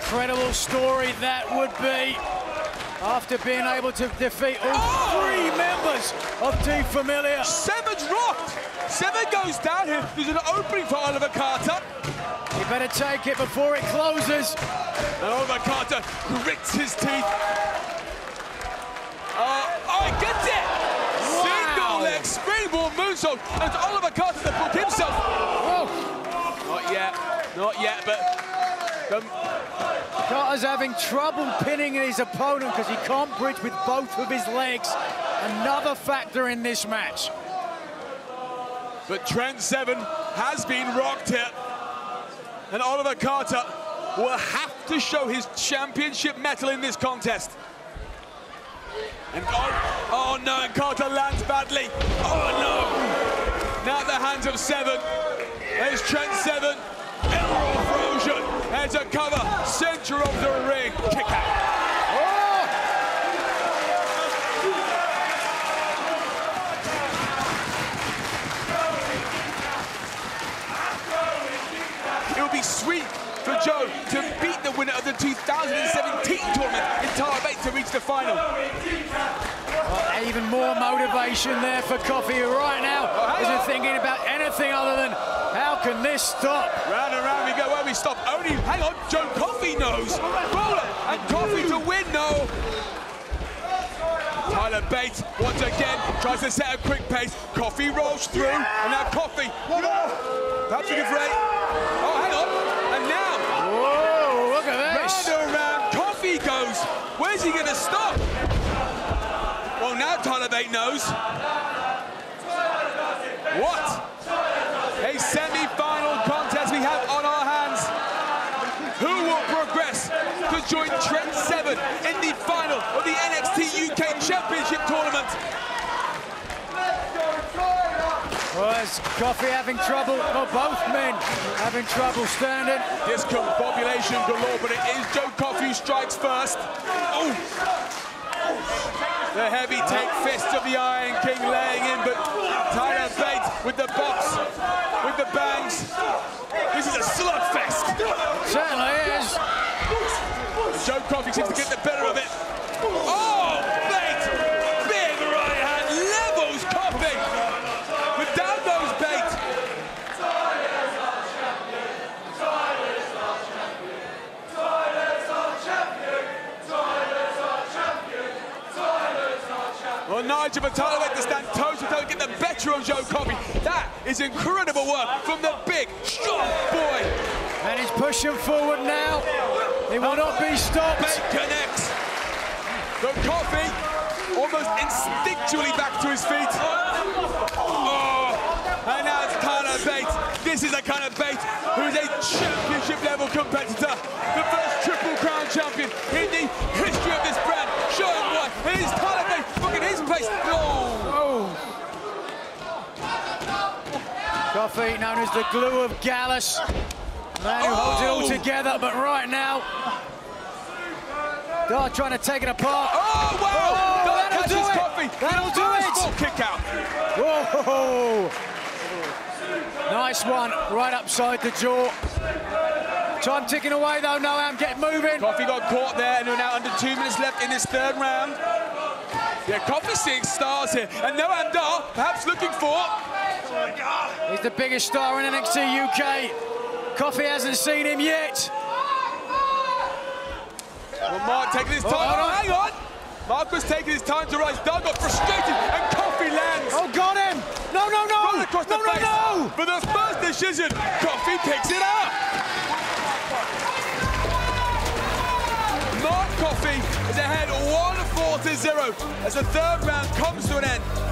incredible story that would be, after being able to defeat all 3 members of Team Familia. Seven's rocked. Seven goes down here. There's an opening for Oliver Carter. He better take it before it closes. And Oliver Carter grits his teeth. He gets it! Wow. Single leg springboard moonsault. And Oliver Carter to book himself. Whoa. Not yet, but... Carter's having trouble pinning his opponent because he can't bridge with both of his legs. Another factor in this match. But Trent 7 has been rocked here. And Oliver Carter will have to show his championship mettle in this contest. And oh no, and Carter lands badly. Oh no! Now at the hands of 7. There's Trent 7. Elbow Frozen. There's a cover. Center of the ring. Kick out. Oh! It would be sweet for Joe to beat the winner of the 2017 tournament in Bate to reach the final. Well, even more motivation there for Coffey, who right now isn't thinking about anything other than how can this stop? Round and round we go. Where we stop? Only, hang on, Joe Coffey knows. Roller and Coffey to win, no. Tyler Bate once again tries to set a quick pace. Coffey rolls through, and now Coffey. Perhaps looking for a... Oh, hang on. And now... Whoa, look at this. Round and round, Coffey goes. Where's he going to stop? Well, now Tyler Bate knows. What? A semi-final contest we have on our hands. Who will progress to join Trent 7 in the final of the NXT UK Championship Tournament? Well, is Coffey having trouble? Well, both men having trouble standing. Discombobulation galore, but it is Joe Coffey who strikes first. Oh! The heavy take fist of the Iron King laying in, but Tyler Bate with the box, with the bangs. This is a slugfest. Certainly is. Joe Coffey seems to get the better of it. Oh, Bate! Big right hand, levels Coffey. But down goes Bate. Well, Nigel and Tyler Bate to stand toe-to-toe, get the better of Joe Coffey. That is incredible work from the big, strong boy. And he's pushing forward now. He will not be stopped. Bate connects. But Coffey almost instinctually back to his feet. Oh, and now it's Tyler Bate. This is the kind of Bate who is a championship level competitor. The first Triple Crown champion in the history of this brand. Showing why. Here's Tyler Bate. Look at his pace. Oh. Coffey, known as the glue of Gallus. Man who holds it all together, but right now, Dar trying to take it apart. Oh, wow! Oh, that'll do it! Coffey. That'll do it! Full kick out. Whoa! Nice one, right upside the jaw. Time ticking away though, Noam, get moving. Coffey got caught there, and we're now under 2 minutes left in this third round. Yeah, Coffey's seeing stars here, and Noam Dar perhaps looking for... He's the biggest star in NXT UK. Coffey hasn't seen him yet. Well, Mark taking his time. Oh, hang on! Mark was taking his time to rise. Dar got frustrated, and Coffey lands. Oh, got him! No! Right across the face. No! For the first decision, Coffey picks it up. Mark Coffey is ahead 1-4-0 as the third round comes to an end.